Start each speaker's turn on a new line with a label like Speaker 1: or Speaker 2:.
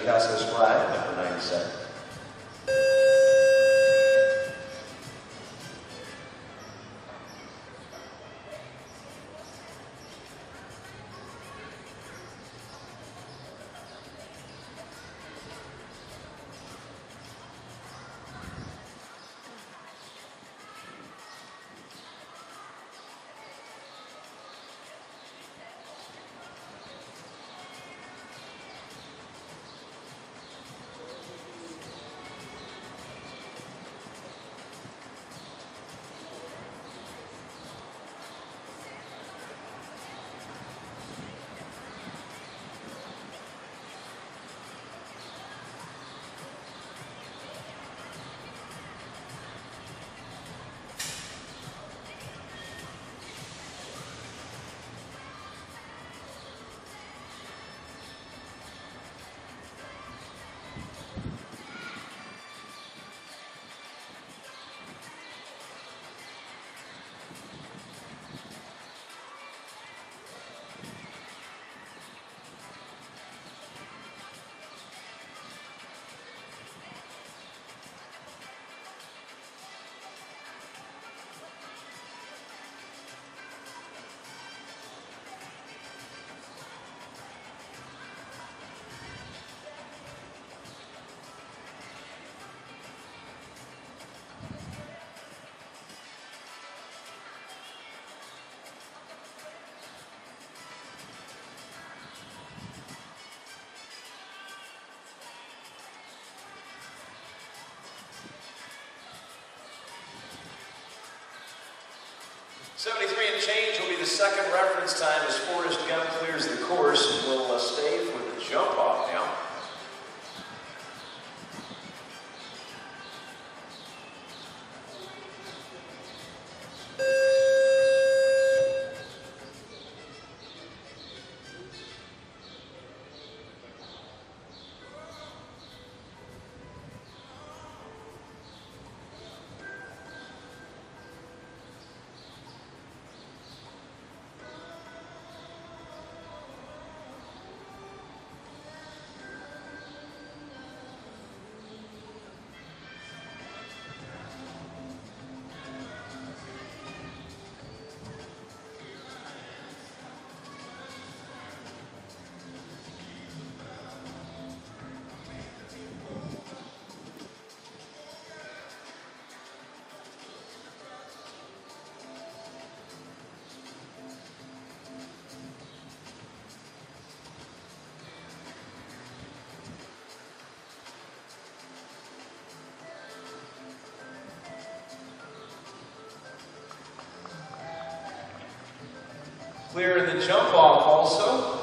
Speaker 1: Casas flag, number 97. .73 and change will be the second reference time as FORREST GUMP clears the course, and will stay for the jump off now. Clear in the jump off also.